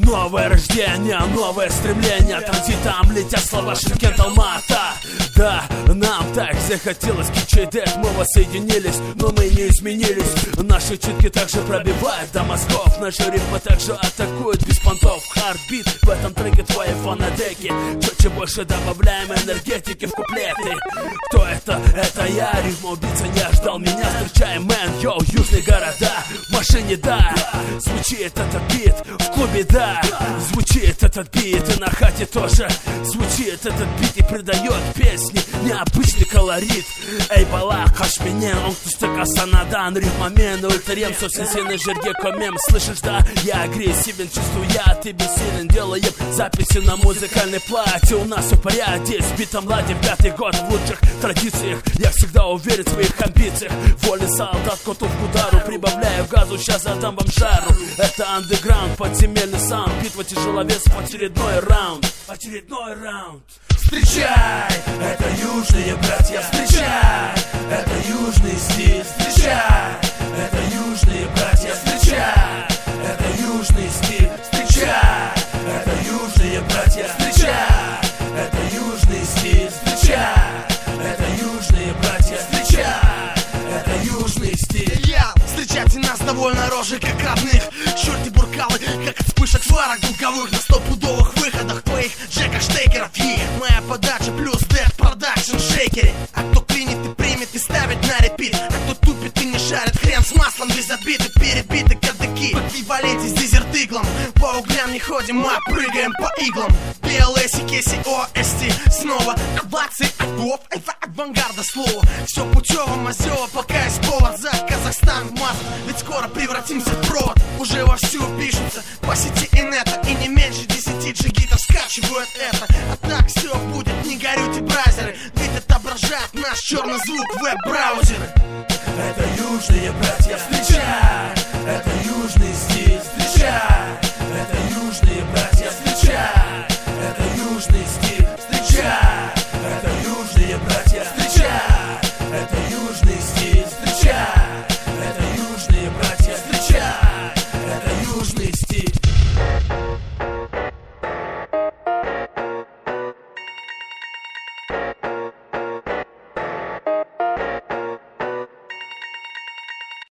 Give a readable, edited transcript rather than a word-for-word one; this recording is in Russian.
Новое рождение, новое стремление. Транзитом летят слова Шымкент, Алмата. Да, нам так захотелось Кичи-Дэд, мы воссоединились, но мы не изменились. Наши читки также пробивают до мозгов. Наши ритмы также атакуют без понтов. Хардбит в этом треке твои фонотеки. Четче больше добавляем энергетики в куплеты. Кто это? Это я, рифма-убийца не ждал меня. Встречаем мэн, йоу, южные города. В машине, да, звучит этот бит. В клубе, да, звучит этот бит. И на хате тоже звучит этот бит. И придает песне необычный колорит. Эй, бала, хашменен, он кто санадан. Рифмамен, ультарем, совсем жерге комем. Слышишь, да, я агрессивен, чувствую я, ты бессилен. Делаем записи на музыкальной плате. У нас все в порядке, с битом ладим 5-й год в лучших традициях. Я всегда уверен в своих амбициях. Вольный солдат, коту в удару. Прибавляю газу, сейчас задам вам жару. Это андеграунд, подземельный саунд. Битва тяжеловесов, очередной раунд. Очередной раунд. Встречай, это южные братья, встречай, это южный стиль, встречай, это южные братья, встречай, это южный стиль, встречай, это южные братья, встречай, это южный стиль, встречай, это южные братья, встречай, это южный стиль. Встречайте нас довольно рожи, как родных. Черти буркалы, как от вспышек сварок двуговых. На стопудовых выходах твоих джеках штекеров. Моя подача плюс дэд продакшн шейкере. А кто клинит и примет и ставит на репит. А кто тупит и не шарит, хрен с маслом без обиды. Перебиты кадыки в эквиваленте с дезертыглом. По углям не ходим, а прыгаем по иглам. ПЛС, Кеси, ОСТ. Снова овации, агов, авангарда слова. Все путево, мазево, пока есть повод. За Казахстан в массу, ведь скоро превратимся в провод. Уже вовсю пишутся по сети инета. И не меньше 10 джигитов скачивают это. А так все будет, не горюйте, бразеры. Ведь отображает наш черный звук веб-браузеры. Это южные братья.